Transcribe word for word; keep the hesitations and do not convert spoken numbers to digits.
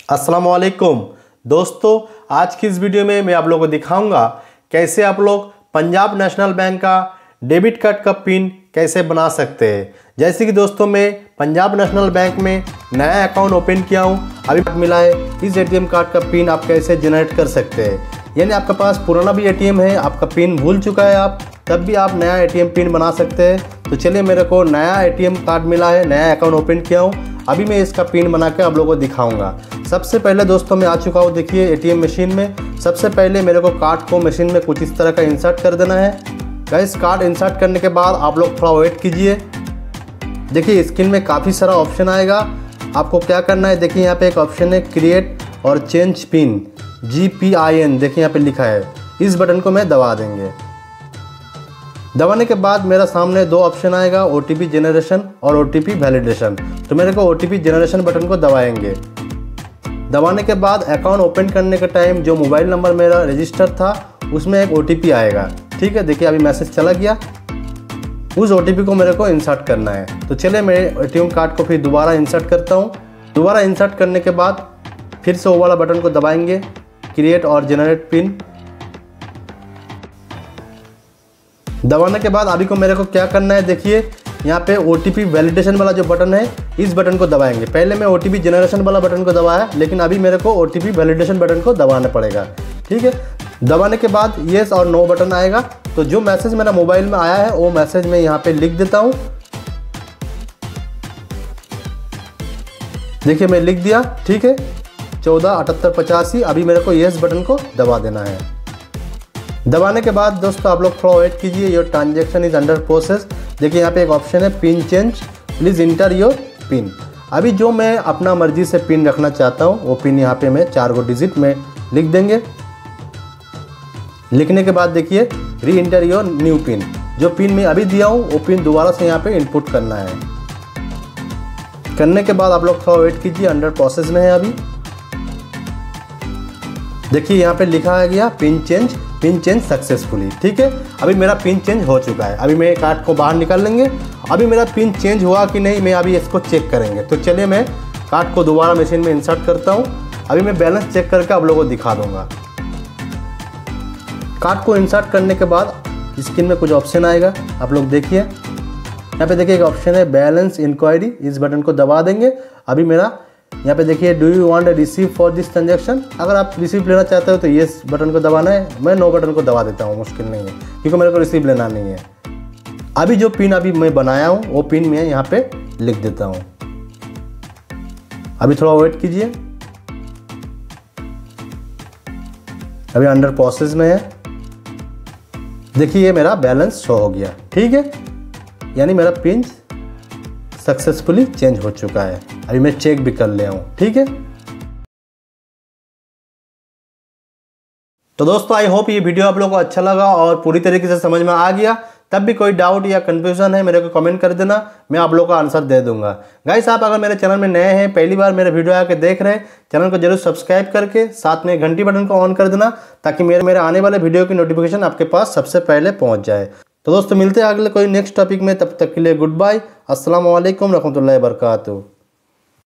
अस्सलाम वालेकुम दोस्तों, आज की इस वीडियो में मैं आप लोगों को दिखाऊंगा कैसे आप लोग पंजाब नेशनल बैंक का डेबिट कार्ड का पिन कैसे बना सकते हैं। जैसे कि दोस्तों मैं पंजाब नेशनल बैंक में नया अकाउंट ओपन किया हूं, अभी मिला है। इस एटीएम कार्ड का पिन आप कैसे जनरेट कर सकते हैं, यानी आपके पास पुराना भी एटीएम है, आपका पिन भूल चुका है आप, तब भी आप नया एटीएम पिन बना सकते हैं। तो चलिए, मेरे को नया एटीएम कार्ड मिला है, नया अकाउंट ओपन किया हूँ, अभी मैं इसका पिन बना के आप लोगों को दिखाऊंगा। सबसे पहले दोस्तों मैं आ चुका हूँ, देखिए एटीएम मशीन में। सबसे पहले मेरे को कार्ड को मशीन में कुछ इस तरह का इंसर्ट कर देना है। गाइस, कार्ड इंसर्ट करने के बाद आप लोग थोड़ा वेट कीजिए। देखिए स्क्रीन में काफ़ी सारा ऑप्शन आएगा, आपको क्या करना है, देखिए यहाँ पे एक ऑप्शन है क्रिएट और change pin, G P I N, देखिए यहाँ पे लिखा है। इस बटन को मैं दबा देंगे। दबाने के बाद मेरा सामने दो ऑप्शन आएगा, ओ टी पी जनरेशन और ओ टी पी वैलिडेशन। तो मेरे को O T P generation button को दबाएंगे। दबाने के बाद अकाउंट ओपन करने के टाइम जो मोबाइल नंबर मेरा रजिस्टर था उसमें एक ओ टी पी आएगा। ठीक है, देखिए अभी मैसेज चला गया। उस ओ टी पी को मेरे को इंसर्ट करना है। तो चलिए मैं एटीएम कार्ड को फिर दोबारा इंसर्ट करता हूँ। दोबारा इंसर्ट करने के बाद फिर से वो वाला बटन को दबाएंगे, क्रिएट और जनरेट पिन। दबाने के बाद अभी को मेरे को क्या करना है, देखिए यहाँ पे ओ टी पी वैलिडेशन वाला जो बटन है, इस बटन को दबाएंगे। पहले मैं ओ टी पी जनरेशन वाला बटन को दबाया, लेकिन अभी मेरे को O T P validation button को दबाना पड़ेगा। ठीक है, दबाने के बाद येस और नो बटन आएगा। तो जो मैसेज मेरा मोबाइल में आया है वो मैसेज मैं यहाँ पे लिख देता हूँ। देखिए मैं लिख दिया। ठीक है, चौदह अठहत्तर पचासी। अभी मेरे को येस बटन को दबा देना है। दबाने के बाद दोस्तों आप लोग थोड़ा वेट कीजिए, your transaction is under process. देखिए यहाँ पे एक ऑप्शन है pin change, please enter your pin. अभी जो मैं अपना मर्जी से पिन रखना चाहता हूँ वो पिन यहाँ पे मैं चार गो डिजिट में लिख देंगे। लिखने के बाद देखिए re enter your new pin, जो पिन मैं अभी दिया हूँ वो पिन दोबारा से यहाँ पे इनपुट करना है। करने के बाद आप लोग थोड़ा वेट कीजिए, अंडर प्रोसेस में है अभी। देखिए यहाँ पे लिखा है गया pin change, pin change successfully. ठीक है, अभी मेरा पिन चेंज हो चुका है। अभी मैं कार्ड को बाहर निकाल लेंगे। अभी मेरा पिन चेंज हुआ कि नहीं, मैं अभी इसको चेक करेंगे। तो चलिए मैं कार्ड को दोबारा मशीन में इंसर्ट करता हूँ। अभी मैं बैलेंस चेक करके आप लोगों को दिखा दूंगा। कार्ड को इंसर्ट करने के बाद स्क्रीन में कुछ ऑप्शन आएगा, आप लोग देखिए। यहाँ पे देखिए एक ऑप्शन है बैलेंस इंक्वायरी, इस बटन को दबा देंगे। अभी मेरा यहाँ पे देखिए do you want receive for this transaction, अगर आप रिसीव लेना चाहते हो तो येस बटन को दबाना है। मैं नो बटन को दबा देता हूँ, मुश्किल नहीं है क्योंकि मेरे को रिसीव लेना नहीं है। अभी जो पिन अभी मैं बनाया हूँ वो पिन मैं यहाँ पे लिख देता हूँ। अभी थोड़ा वेट कीजिए, अभी अंडर प्रोसेस में है। देखिए ये मेरा बैलेंस शो हो गया। ठीक है, यानी मेरा पिन सक्सेसफुली चेंज हो चुका है। अभी मैं चेक भी कर लिया हूँ। ठीक है, तो दोस्तों आई होप ये वीडियो आप लोगों को अच्छा लगा और पूरी तरीके से समझ में आ गया। तब भी कोई डाउट या कंफ्यूजन है मेरे को कमेंट कर देना, मैं आप लोगों का आंसर दे दूंगा। गाइस, आप अगर मेरे चैनल में नए हैं, पहली बार मेरे वीडियो आके देख रहे हैं, चैनल को जरूर सब्सक्राइब करके साथ में घंटी बटन को ऑन कर देना, ताकि मेरे मेरे आने वाले वीडियो की नोटिफिकेशन आपके पास सबसे पहले पहुंच जाए। तो दोस्तों मिलते हैं अगले कोई नेक्स्ट टॉपिक में, तब तक के लिए गुड बाय, अस्सलाम वालेकुम रहमतुल्लाहि व बरकातुहू।